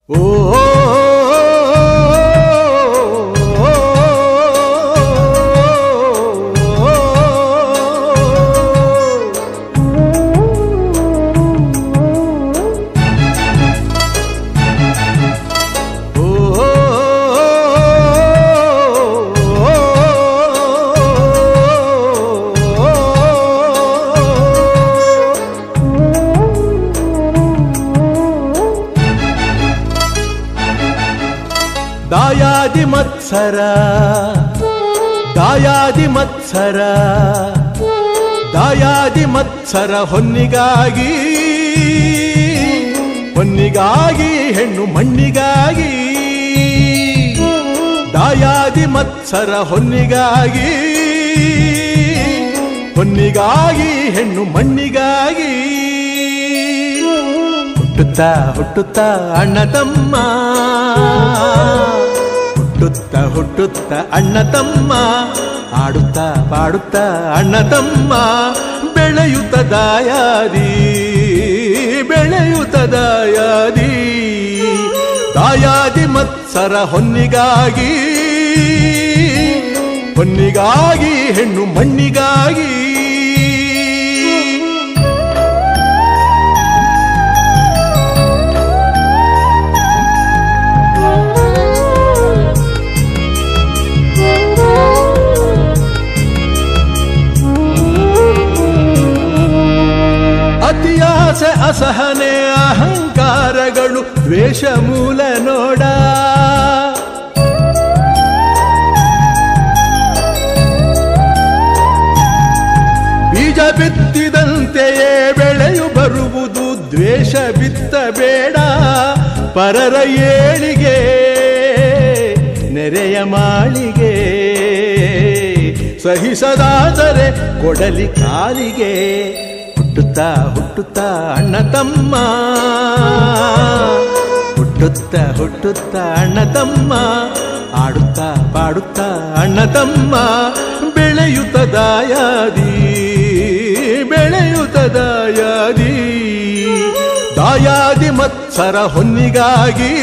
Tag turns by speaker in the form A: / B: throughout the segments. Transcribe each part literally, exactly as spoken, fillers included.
A: ದಾಯಾದಿ ಮತ್ಸರ ದಾಯಾದಿ ಮತ್ಸರ ದಾಯಾದಿ ಮತ್ಸರ ಹೊನ್ನಿಗಾಗಿ ಹೊನ್ನಿಗಾಗಿ ಹೆಣ್ಣು ಮಣ್ಣಿಗಾಗಿ ದಾಯಾದಿ ಮತ್ಸರ ಹೊನ್ನಿಗಾಗಿ ಹೊನ್ನಿಗಾಗಿ ಹೆಣ್ಣು ಮಣ್ಣಿಗಾಗಿ ಹುಟ್ಟುತ್ತಾ ಹುಟ್ಟುತ್ತಾ ಅಣ್ಣ ತಮ್ಮ ಹುಟ್ಟುತ್ತ ಹುಟ್ಟುತ್ತ ಅಣ್ಣ ತಮ್ಮ ಆಡುತ್ತಾ ಪಾಡುತ್ತಾ ಅಣ್ಣ ತಮ್ಮ ಬೆಳೆಯುತ್ತ ದಾಯಾದಿ ಬೆಳೆಯುತ್ತ ದಾಯಾದಿ ದಾಯಾದಿ ಮತ್ಸರ ಹೊನ್ನಿಗಾಗಿ ಹೊನ್ನಿಗಾಗಿ ಹೆಣ್ಣು ಮಣ್ಣಿಗಾಗಿ ಅತಿಯಾಸೆ ಅಸಹನೆ ಅಹಂಕಾರಗಳು ದ್ವೇಷ ಮೂಲ ನೋಡ ಬೀಜ ಬಿತ್ತಿದಂತೆಯೇ ಬೆಳೆಯು ಬರುವುದು ದ್ವೇಷ ಬಿತ್ತಬೇಡ ಪರರ ಏಳಿಗೆ ನೆರೆಯ ಮಾಳಿಗೆ ಸಹಿಸದಾದರೆ ಕೊಡಲಿ ಕಾಲಿಗೆ ಹುಟ್ಟುತ್ತಾ ಹುಟ್ಟುತ್ತಾ ಅಣ್ಣ ತಮ್ಮ ಹುಟ್ಟುತ್ತ ಹುಟ್ಟುತ್ತ ಅಣ್ಣ ತಮ್ಮ ಆಡುತ್ತಾ ಪಾಡುತ್ತಾ ಅಣ್ಣ ತಮ್ಮ ಬೆಳೆಯುತ್ತ ದಾಯಾದಿ ಬೆಳೆಯುತ್ತ ದಾಯಾದಿ ದಾಯಾದಿ ಮತ್ಸರ ಹೊನ್ನಿಗಾಗಿ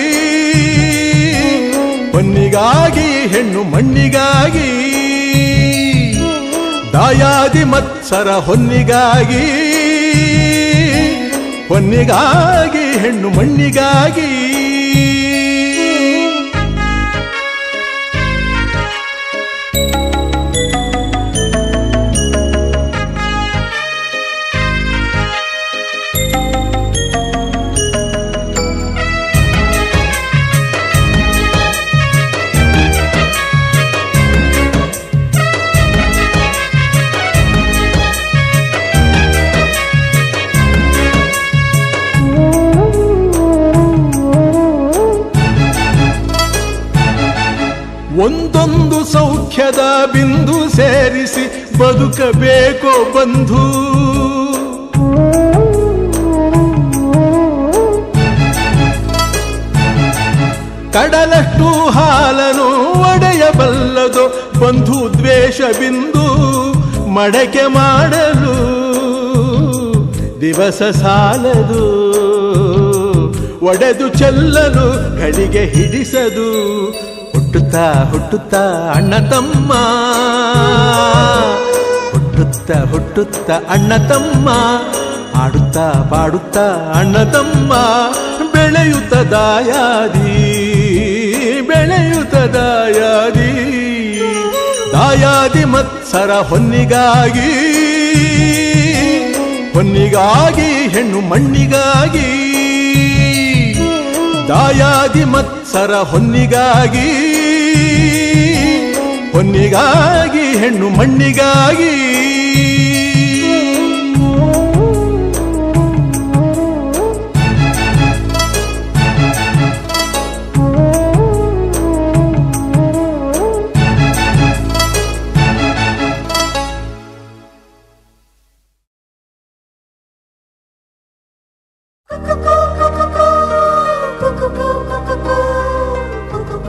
A: ಹೊನ್ನಿಗಾಗಿ ಹೆಣ್ಣು ಮಣ್ಣಿಗಾಗಿ ದಾಯಾದಿ ಮತ್ಸರ ಹೊನ್ನಿಗಾಗಿ ಹೊನ್ನಿಗಾಗಿ ಹೆಣ್ಣು ಮಣ್ಣಿಗಾಗಿ ಒಂದೊಂದು ಸೌಖ್ಯದ ಬಿಂದು ಸೇರಿಸಿ ಬದುಕಬೇಕೋ ಬಂಧು ಕಡಲಷ್ಟು ಹಾಲನು ಒಡೆಯಬಲ್ಲದು ಬಂಧು ದ್ವೇಷ ಬಿಂದು ಮಡಕೆ ಮಾಡಲು ದಿವಸ ಸಾಲದು ಒಡೆದು ಚೆಲ್ಲಲು ಗಳಿಗೆ ಹಿಡಿಸದು ಹುಟ್ಟುತ್ತಾ ಹುಟ್ಟುತ್ತಾ ಅಣ್ಣ ತಮ್ಮ ಹುಟ್ಟುತ್ತ ಹುಟ್ಟುತ್ತ ಅಣ್ಣ ತಮ್ಮ ಆಡುತ್ತಾ ಪಾಡುತ್ತಾ ಅಣ್ಣ ತಮ್ಮ ಬೆಳೆಯುತ್ತ ದಾಯಾದಿ ಬೆಳೆಯುತ್ತ ದಾಯಾದಿ ದಾಯಾದಿ ಮತ್ಸರ ಹೊನ್ನಿಗಾಗಿ ಹೊನ್ನಿಗಾಗಿ ಹೆಣ್ಣು ಮಣ್ಣಿಗಾಗಿ ದಾಯಾದಿ ಮತ್ಸರ ಹೊನ್ನಿಗಾಗಿ ಹೊನ್ನಿಗಾಗಿ ಹೆಣ್ಣು ಮಣ್ಣಿಗಾಗಿ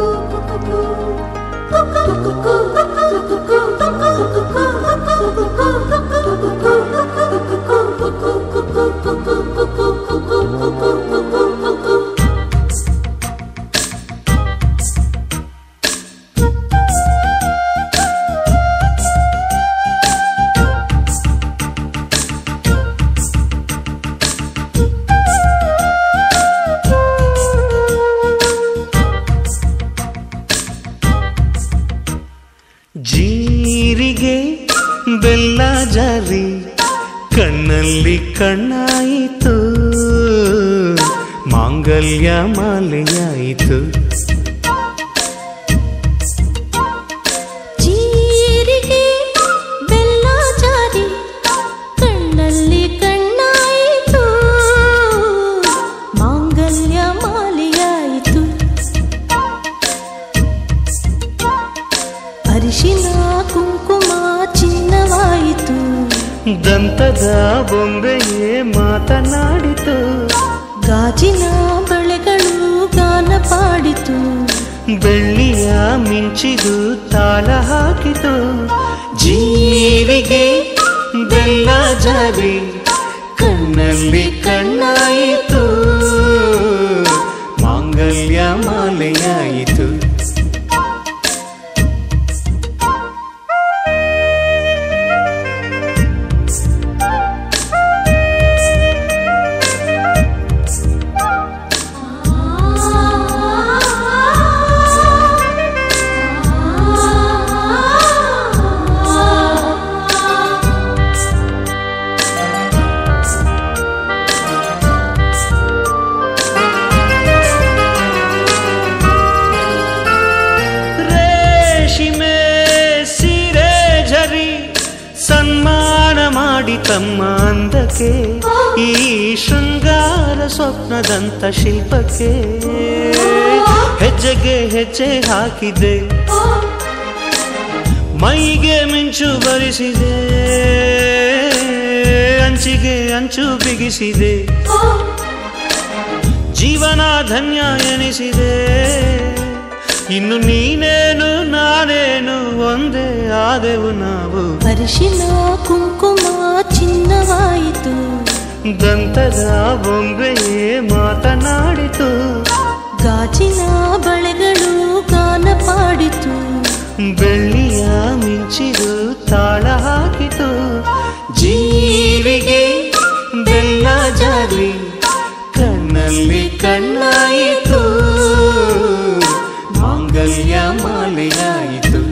B: Cuckoo, cuckoo, cuckoo, cuckoo, cuckoo, cuckoo, cuckoo, cuckoo, cuckoo, cuckoo, cuckoo, cuckoo, ಕಣ್ಣಲ್ಲಿ ಕಣ್ಣಾಯಿತು ಮಾಂಗಲ್ಯ ಮಾಲೆಯಾಯಿತು.
C: ಜೀರಿಗೆ ಬೆಲ್ಲ ಜಾರಿ ಕಣ್ಣಲ್ಲಿ ಕಣ್ಣಾಯಿತು ಮಾಂಗಲ್ಯ ಮಾಲೆಯಾಯಿತು. ಅರಿಶಿನ ಕುಂಕುಮ ಚಿನ್ನವಾಯಿತು.
B: ದಂತದ ಬೊಂಬೆಯೇ ಮಾತನಾಡಿತು.
C: ಗಾಜಿನ ಬಳೆಗಳು ಗಾನ ಪಾಡಿತು.
B: ಬೆಳ್ಳಿಯ ಮಿಂಚಿದು ತಾಳ ಹಾಕಿತು. ಜೀರಿಗೆ ಬೆಲ್ಲ ಜಾರಿ ಕಣ್ಣಲ್ಲಿ ಕಣ್ಣಾಯಿತು ಮಾಂಗಲ್ಯ ಮಾಲೆಯಾಯಿತು. ತಮ್ಮ ಅಂದಕ್ಕೆ ಈ ಶೃಂಗಾರ ಸ್ವಪ್ನದಂತ ಶಿಲ್ಪಕ್ಕೆ ಹೆಜ್ಜೆಗೆ ಹೆಜ್ಜೆ ಹಾಕಿದೆ. ಮೈಗೆ ಮಿಂಚು ಬರಿಸಿದೆ, ಅಂಚಿಗೆ ಅಂಚು ಬಿಗಿಸಿದೆ. ಜೀವನ ಧನ್ಯ ಎನಿಸಿದೆ. ಇನ್ನು ನೀನೇನು ನಾನೇನು ಒಂದೇ ಆದೆವು ನಾವು.
C: ಅರಿಶಿನ ಕುಂಕುಮ ಚಿನ್ನವಾಯಿತು.
B: ದಂತದ ಬೊಂಬೆಯೇ ಮಾತನಾಡಿತು.
C: ಗಾಜಿನ ಬಳೆಗಳು ಗಾನ ಪಾಡಿತು.
B: ಬೆಳ್ಳಿಯ ಮಿಂಚಿದು ತಾಳ ಹಾಕಿತು. ಜೀರಿಗೆ ಬೆಲ್ಲ ಜಾರಿ ಕಣ್ಣಲ್ಲಿ ಕಣ್ಣಾಯಿತು ಮಾಂಗಲ್ಯ ಮಾಲೆಯಾಯಿತು.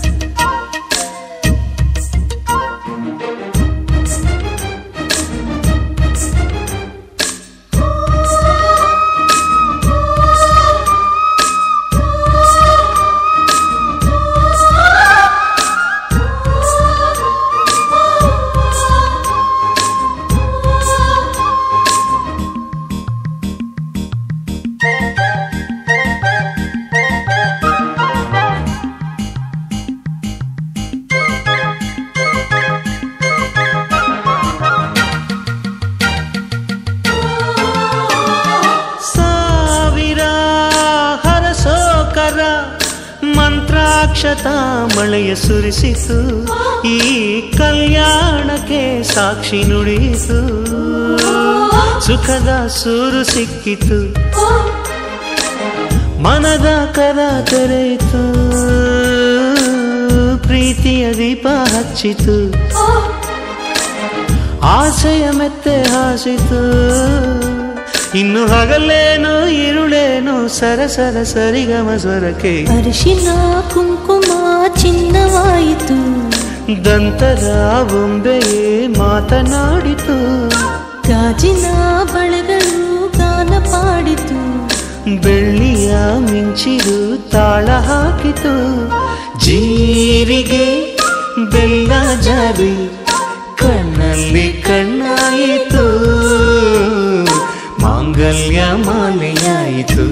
B: ಮಂತ್ರಾಕ್ಷತಾ ಮಳೆಯ ಸುರಿಸಿತು. ಈ ಕಲ್ಯಾಣಕ್ಕೆ ಸಾಕ್ಷಿ ನುಡಿಯಿತು. ಸುಖದ ಸೂರು ಸಿಕ್ಕಿತು. ಮನದ ಕರ ತೆರೆಯಿತು. ಪ್ರೀತಿಯ ದೀಪ ಹಚ್ಚಿತು. ಆಸೆಯ ಮೆತ್ತೆ ಹಾಸಿತು. ಇನ್ನು ಹಗಲೇನು ಇರುಳೇನು ಸರಸರ ಸರಿಗಮ ಸ್ವರಕ್ಕೆ.
C: ಅರಿಶಿನ ಕುಂಕುಮ ಚಿನ್ನವಾಯಿತು.
B: ದಂತದ ಬೊಂಬೆಯೇ ಮಾತನಾಡಿತು.
C: ಗಾಜಿನ ಬಳೆಗಳು ಗಾನ ಪಾಡಿತು.
B: ಬೆಳ್ಳಿಯ ಮಿಂಚಿದು ತಾಳ ಹಾಕಿತು. ಜೀರಿಗೆ ಬೆಲ್ಲ ಜಾರಿ ಕಣ್ಣಲ್ಲಿ ಕಣ್ಣಾಯಿತು ಮಾಂಗಲ್ಯ ಮಾಲೆಯಾಯಿತು.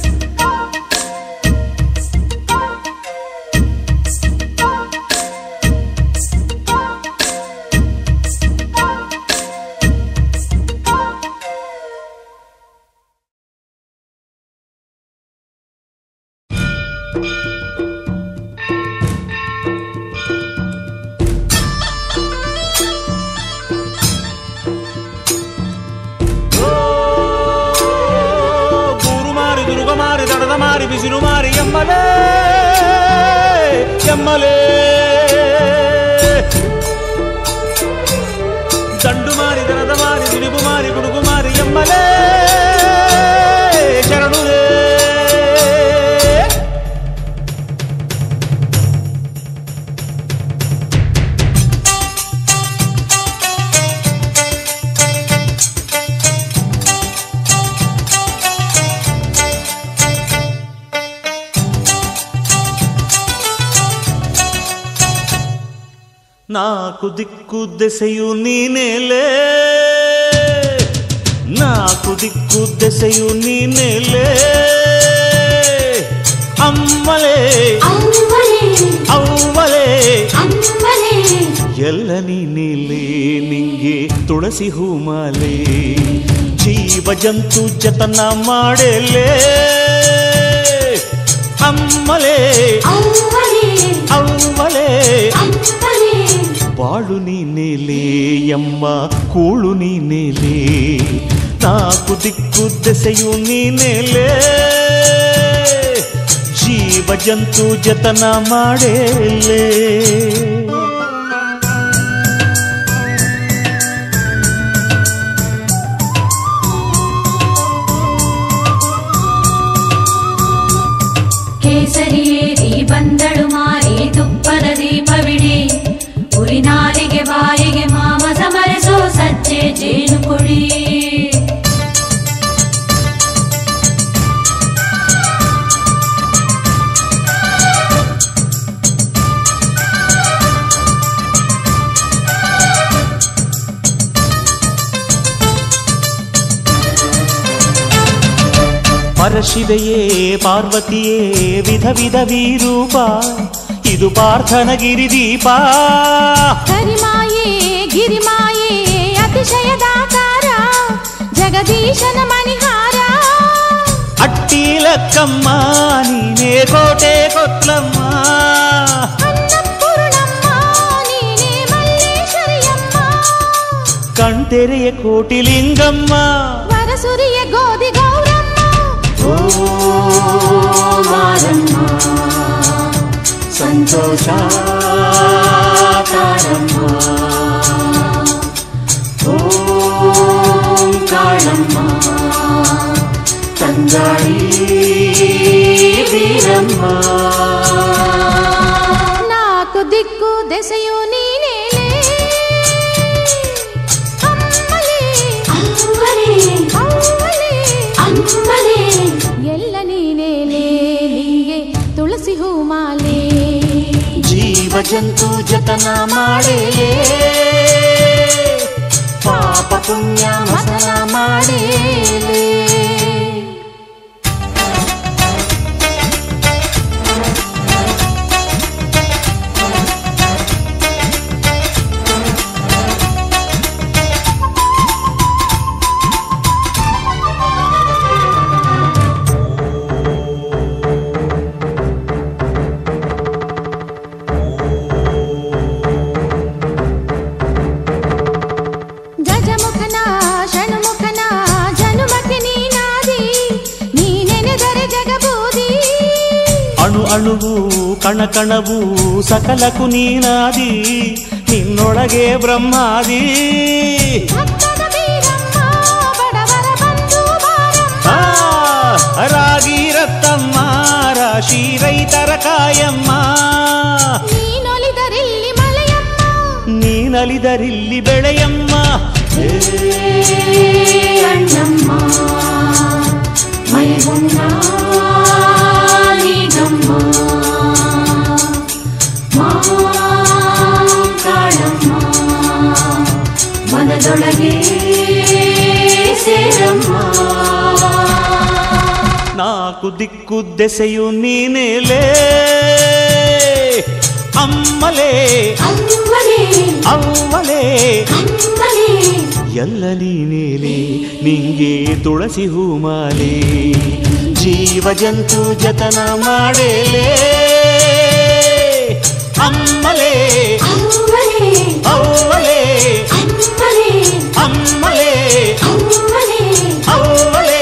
A: ಮಾರಿ ಬಿಸಿಲು ಮಾರಿ ಎಮ್ಮಲೇ ಎಮ್ಮಲೇ ದಂಡು ಮಾರಿ ದರದ ಮಾರಿ ದಿಲಿಬು ಮಾರಿ ಗುಡುಗು ಮಾರಿ ಎಮ್ಮಲೇ ಶರಣುರೇ. ನಾಲ್ಕು ದಿಕ್ಕು ದೆಸೆಯು ನೀನೇಲೆ, ನಾಲ್ಕು ದಿಕ್ಕು ದೆಸೆಯು ನೀನೇಲೆ, ಅಮ್ಮಲೇ ಅವ್ವಲೇ ಎಲ್ಲ ನೀನೇಲೆ, ನಿಂಗೆ ತುಳಸಿ ಹೂಮಾಲೆ, ಜೀವ ಜಂತು ಜತನ ಮಾಡೆಲೆ, ಅಮ್ಮಲೇ ಅವ್ವಲೇ ಬಾಳು ನೀನೇಲೆ, ಎಮ್ಮ ಕೂಳು ನೀನೇಲೆ, ನಾಲ್ಕು ದಿಕ್ಕು ದೆಸೆಯು ನೀನೇಲೆ, ಜೀವ ಜಂತು ಜತನ ಮಾಡೆಲೆ.
D: ಕೇಸರಿಯೇರಿ ಬಂದಳು ಮಾರಿ ತುಪ್ಪದ ದೀಪವಿಡಿ, ಉರಿನಾಲಿಗೆ ಬಾಯಿಗೆ ಮಾಮಸ ಮರೆಸೋ ಸಜ್ಜೆ ಜೇನು ಕೊಡಿ.
A: ಪರಶಿವೆಯೇ ಪಾರ್ವತಿಯೇ ವಿಧ ವಿಧ ವಿರೂಪ, ಇದು ಪಾರ್ಥನ ಗಿರಿದೀಪ.
C: ಹರಿಮಾಯೇ ಗಿರಿಮಾಯೇ ಅತಿಶಯದಾಕಾರ, ಜಗದೀಶನ ಮಣಿಹಾರ.
A: ಅಟ್ಟಿಲಕ್ಕಮ್ಮ ನೀನೇ ಕೋಟೆ ಕೊತ್ಲಮ್ಮ,
C: ಅನ್ನಪೂರ್ಣಮ್ಮ ನೀನೇ ಮಲ್ಲೇಶ್ವರಿಯಮ್ಮ.
A: ಕಣ್ತೆರೆಯ ಕೋಟಿಲಿಂಗಮ್ಮ,
C: ವರಸುರಿಯ ಗೋಧಿ ಗೌರಮ್ಮ.
D: ಓ ಮಾರಮ್ಮ ಸಂತೋಷ ತಾರಮ್ಮ, ಓಂ ಕಾಳಮ್ಮ ತಂಗಾಳಿ ವೀರಮ್ಮ.
C: ನಾಲ್ಕು ದಿಕ್ಕು ದೆಸೆಯು ನೀನೇಲೆ, ಅಮ್ಮಲೇ ಅವ್ವಲೇ ಎಲ್ಲ ನೀನೇಲೆ, ನಿಂಗೆ ತುಳಸಿ ಹೂಮಾಲೆ,
A: ಜೀವ ಜಂತು ಜತನ ಮಾಡೆಲೆ, ಪಾಪ ಪುಣ್ಯ ಮಸನ ಮಾಡೆಲೆ.
C: ಗಜಮುಖನ ಷಣ್ಮುಖನ ಜನುಮಕ್ಕೆ ನೀನಾದಿ, ನೀನೆನೆದರೆ ಜಗಬೂದಿ.
A: ಅಣು ಅಣುವು ಕಣಕಣವು ಸಕಲಕು ನೀನಾದಿ, ನಿನ್ನೊಳಗೆ ಬ್ರಹ್ಮಾದಿ.
C: ಭಕ್ತದ ಬೀರಮ್ಮ ಬಡವರ ಬಂಧು ಬಾರಮ್ಮ,
A: ರಾಗಿ ರತ್ತಮ್ಮ ರಾಶಿ ರೈತರ ಕಾಯಮ್ಮ,
C: ನೀನೊಲಿದರಿಲ್ಲಿ ಮಳೆಯಮ್ಮ,
A: ನೀನಲಿದರಿಲ್ಲಿ ಬೆಳೆಯಮ್ಮ.
D: ಅಣ್ಣಮ್ಮ ಮೈಗುಣ್ಣ ನೀಗಮ್ಮ, ಕಾಳಮ್ಮ ಮನದೊಳಗೆ ಸೇರಮ್ಮ.
A: ನಾಲ್ಕು ದಿಕ್ಕು ದೆಸೆಯು ನೀನೇಲೆ, ಅಮ್ಮಲೇ ಅವ್ವಲೇ ಎಲ್ಲ ನೀನೇಲೆ, ನಿಂಗೆ ತುಳಸಿ ಹೂಮಾಲೆ, ಜೀವ ಜಂತು ಜತನ ಮಾಡೆಲೆ, ಅಮ್ಮಲೇ ಅವ್ವಲೇ ಅಮ್ಮಲೇ ಅವ್ವಲೇ.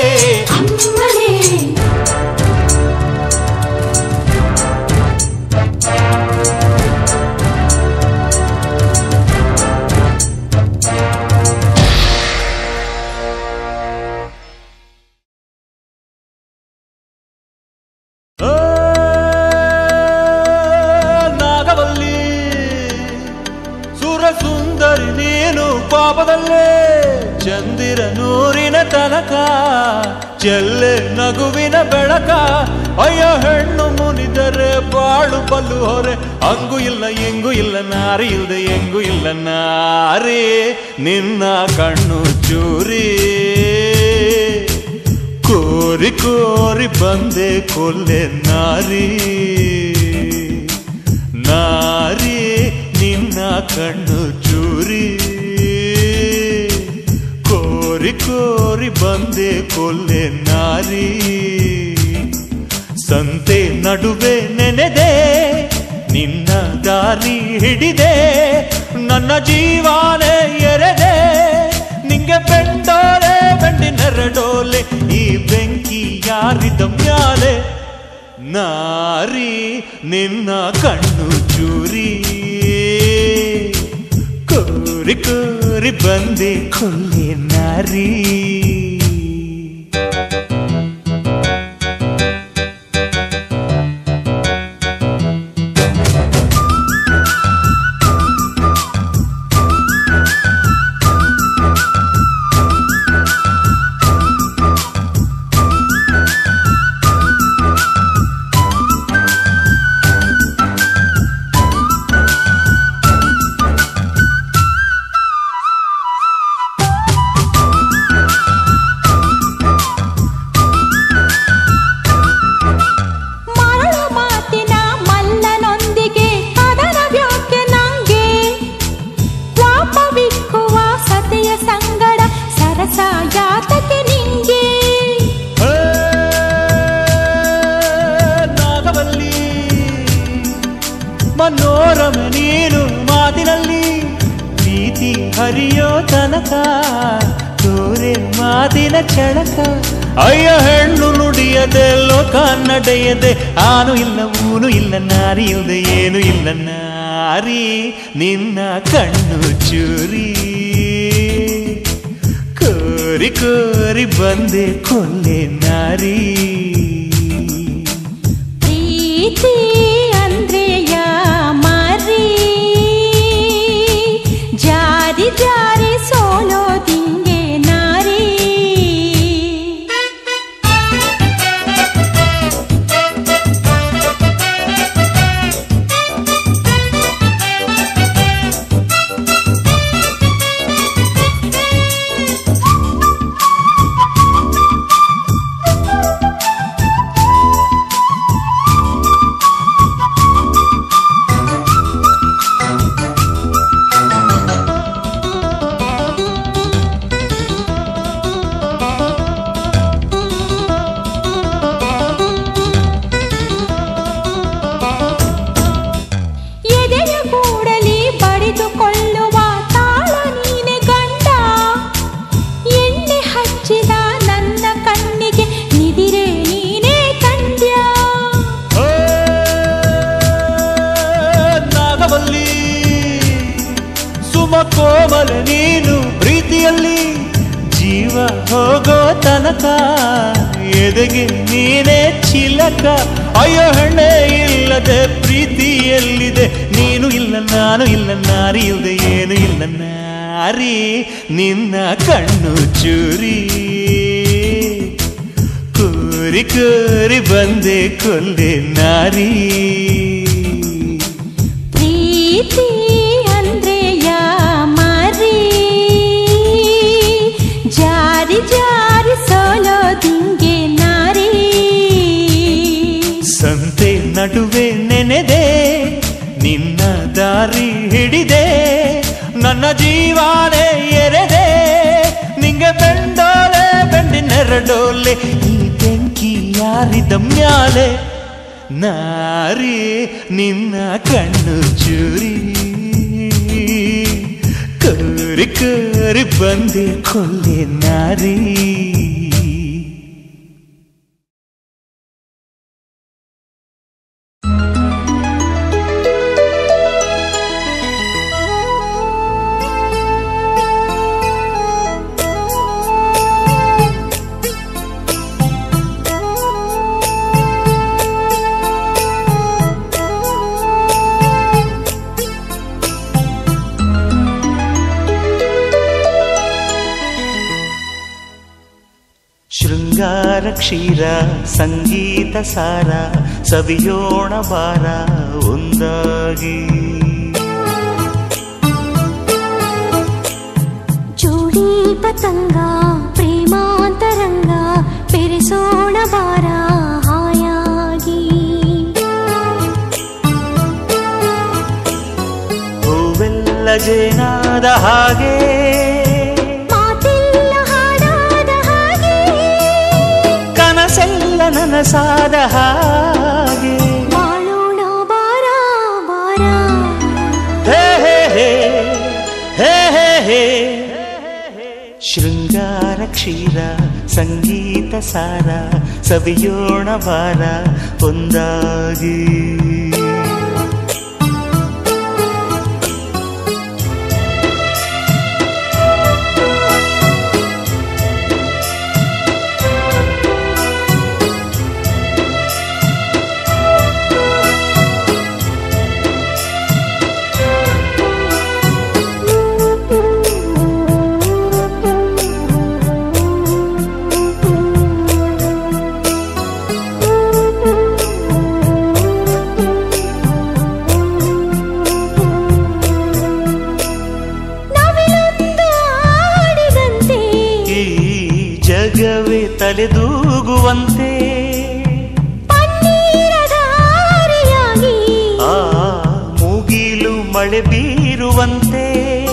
A: ನಾಗವಲ್ಲಿ ಸುರ ಸುಂದರಿ ನೀನು ಪಾಪದಲ್ಲೇ, ಚಂದಿರ ನೂರಿನ ಕೊನೆಯ ತನಕ ಚೆಲ್ಲೆ ನಗುವಿನ ಬೆಳಕ. ಅಯ್ಯೋ ಹೆಣ್ಣು ಮುನಿದರೆ ಬಾಳು ಬಲ್ಲು ಹೊರೆ, ಹಂಗೂ ಇಲ್ಲ ಎಂಗೂ ಇಲ್ಲ ನಾರಿ ಇಲ್ದೆ ಎಂಗೂ ಇಲ್ಲ ನಾರಿ. ನಿನ್ನ ಕಣ್ಣು ಚೂರಿ ಕೋರಿ ಕೋರಿ ಬಂದೆ ಕೊಲ್ಲೆ ನಾರಿ ನಾರಿ. ನಿನ್ನ ಕಣ್ಣು ಚೂರಿ ಕೋರಿ ಕೋರಿ ಬಂದೆ ಕೊಲ್ಲೆ ನಾರಿ. ಸಂತೆ ನಡುವೆ ನೆನೆದೆ ನಿನ್ನ ದಾರಿ ಹಿಡಿದೆ, ನನ್ನ ಜೀವಾನೇ ಎರೆದೆ ನಿಂಗೆ ಬೆಂಡೋಲೆ ಬೆಂಡಿನೆರಡೋಲೆ. ಈ ಬೆಂಕಿ ಯಾರಿದ ಮ್ಯಾಲೆ ನಾರಿ ನಿನ್ನ ಕಣ್ಣು ಚೂರಿ ಕೋರಿ ಕೋರಿ ಬಂದೆ ಕೊಲ್ಲೆ ನಾರಿ. ಮನೋರಮ ನೀನು ಮಾತಿನಲ್ಲಿ ಪ್ರೀತಿ ಹರಿಯೋ ತನಕ ತೋರೆ ಮಾತಿನ ಚಳಕ. ಅಯ್ಯ ಹೆಣ್ಣು ನುಡಿಯದೆ ಲೋಕ ನಡೆಯದೆ, ಆನು ಇಲ್ಲ ಊನು ಇಲ್ಲ ನಾರಿ ಇಲ್ದೆ ಏನು ಇಲ್ಲ ನಾರಿ. ನಿನ್ನ ಕಣ್ಣು ಚೂರಿ ಕೋರಿ ಕೋರಿ ಬಂದೆ ಕೊಲ್ಲೆ ನಾರಿ.
C: ಪ್ರೀತಿ ಅಂದ್ರೆಯ ಮಾರಿ, ಜಾರಿ ಜಾರಿ ಸೋಲೋದಿಂಗೆ ನಾರಿ.
A: ಕೋಮಲ ನೀನು ಪ್ರೀತಿಯಲ್ಲಿ ಜೀವ ಹೋಗೋ ತನಕ ಎದೆಗೆ ನೀನೇ ಚಿಲಕ. ಅಯ್ಯೋ ಹೆಣ್ಣೆ ಇಲ್ಲದೆ ಪ್ರೀತಿ ಎಲ್ಲಿದೆ, ನೀನು ಇಲ್ಲ ನಾನು ಇಲ್ಲ ನಾರಿ ಇಲ್ಲದೆ ಏನು ಇಲ್ಲ ನಾರಿ. ನಿನ್ನ ಕಣ್ಣು ಚೂರಿ ಕೋರಿ ಕೋರಿ ಬಂದೆ ಕೊಲ್ಲೆ ನಾರಿ.
C: ಪ್ರೀತಿ ಜಾರಿ ಜಾರಿ ಸೋಲೋದಿಂಗೆ ನಾರಿ.
A: ಸಂತೆ ನಡುವೆ ನೆನೆದೆ ನಿನ್ನ ದಾರಿ ಹಿಡಿದೆ, ನನ್ನ ಜೀವಾನೇ ಎರೆದೆ ನಿಂಗೆ ಬೆಂಡೋಲೆ ಬೆಂಡಿನೆರಡೋಲೆ. ಈ ಬೆಂಕಿ ಯಾರಿದ ಮ್ಯಾಲೆ ನಾರಿ ನಿನ್ನ ಕಣ್ಣು ಚೂರಿ ಕೋರಿ ಕೋರಿ ಬಂದೆ ಕೊಲ್ಲೆ ನಾರಿ.
B: ಕ್ಷೀರ ಸಂಗೀತ ಸಾರ ಸವಿಯೋಣ ಬಾರ ಒಂದಾಗಿ.
C: ಜೋಡಿ ಪತಂಗ ಪ್ರೇಮಾಂತರಂಗ ಬೆರೆಸೋಣ ಬಾರ ಹಾಯಾಗಿ.
B: ಹೂವೆಲ್ಲ ಜೇನಾದ ಹಾಗೆ
C: ಮಾತೆಲ್ಲ ಹಾಡಾದ ಹಾಗೆ
B: ಕನಸೆಲ್ಲ ನನಸಾದ ಹಾಗೆ
C: ಬಾಳೋಣ ಬಾರ ಬಾರ.
B: ಹೇ ಹೇ ಹೇ ಹೇ ಹೇ ಹೇ ಶೃಂಗಾರ ಕ್ಷೀರ ಸಂಗೀತ ಸಾರ ಸವಿಯೋಣ ಬಾರ ಒಂದಾಗಿ. ಜಗವೇ ತಲೆದೂಗುವಂತೆ
C: ಪನ್ನೀರಧಾರೆಯಾಗಿ
B: ಆ ಮುಗಿಲು ಮಳೆ ಬೀರುವಂತೆ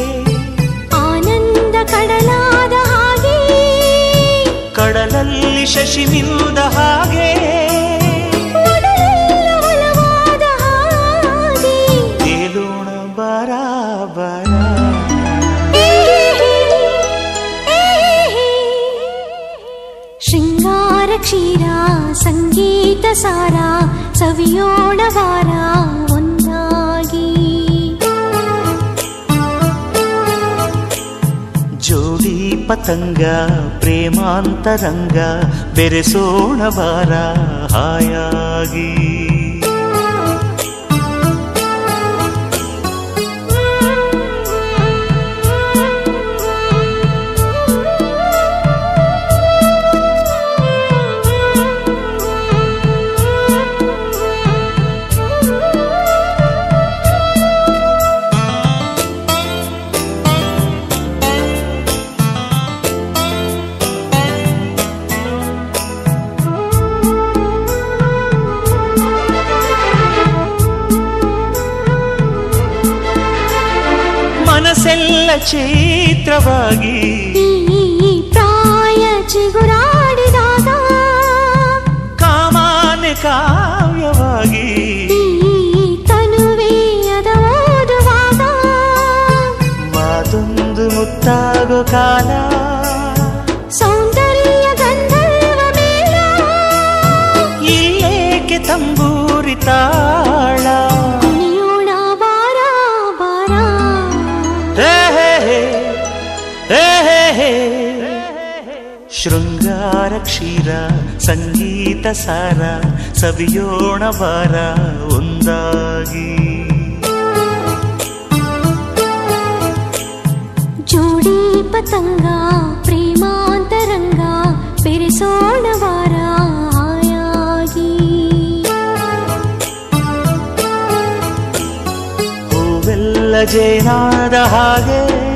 C: ಆನಂದ ಕಡಲಾದ ಹಾಗೆ
B: ಕಡಲಲ್ಲಿ ಶಶಿ ಮಿಂದ ಹಾಗೆ
C: ಒಡಲೆಲ್ಲ ಒಲವಾದ ಹಾಗೆ
B: ತೇಲೋಣ ಬಾರ ಬಾರ.
C: ಶೃಂಗಾರ ಕ್ಷೀರ ಸಂಗೀತ ಸಾರ ಸವಿಯೋಣ ವಾರ ಒಂದಾಗಿ.
B: ಜೋಡಿ ಪತಂಗ ಪ್ರೇಮಾಂತರಂಗ ಬೆರೆಸೋಣ ಬಾರ ಹಾಯಾಗಿ. ಮನಸ್ಸೆಲ್ಲ ಚೈತ್ರವಾಗಿ
C: ಈ ಪ್ರಾಯ ಚಿಗುರಾಡಿದಾಗ
B: ಕಾಮಾನೆ ಕಾವ್ಯವಾಗಿ
C: ಈ ತನುವೇ ಅದ ಓದುವಾಗ
B: ಮಾತೊಂದು ಮುತ್ತಾಗೋ ಕಾಲ
C: ಸೌಂದರ್ಯ ಗಂಧರ್ವ ಮೇಳ
B: ಇಲ್ಲೇಕೆ ತಂಬೂರಿ ತಾಳ
C: ಕುಣಿಯೋಣ ಬಾರ ಬಾರ.
B: ಹೇ ಹೇ ಹೇ ಹೇ ಹೇ ಶೃಂಗಾರ ಕ್ಷೀರ ಸಂಗೀತ ಸಾರ ಸವಿಯೋಣ ಬಾರ ಒಂದಾಗಿ.
C: ಜೋಡಿ ಪತಂಗ ಪ್ರೇಮಾಂತರಂಗ ಬೆರೆಸೋಣ ವಾರ ಹಾಯಾಗಿ.
B: ಹೂವೆಲ್ಲ ಜೇನಾದ ಹಾಗೆ